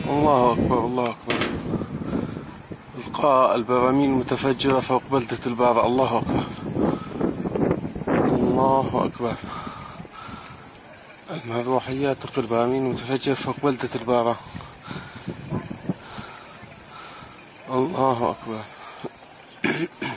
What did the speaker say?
الله أكبر الله أكبر. إلقاء البراميل المتفجرة فوق بلدة البارة. الله أكبر الله أكبر. المروحيات تلقي البراميل المتفجرة فوق بلدة البارة. الله أكبر.